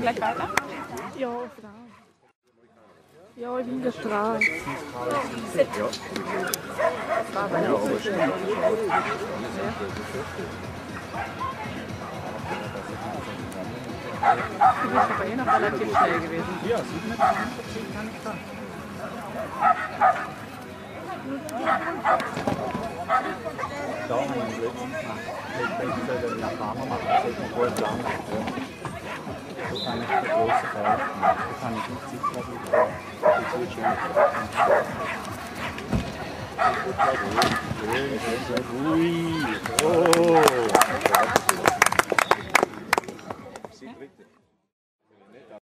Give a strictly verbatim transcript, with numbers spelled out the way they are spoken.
gleich weiter? Ja, Frau. Ja, ich bin der Straße. Du bist aber eh noch relativ schnell gewesen. Ja, sieben Meter zehn kann ich fahren. Da haben wir den letzten Tag. Ich sollte den Nachbarn machen, das sollte man vorher planen. So kann ich die große Fahrt machen. So kann ich nicht sicher bleiben. Das wird schon. Ui! Oh! Sie dritte.